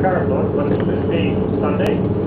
car float, but it's supposed to be Sunday.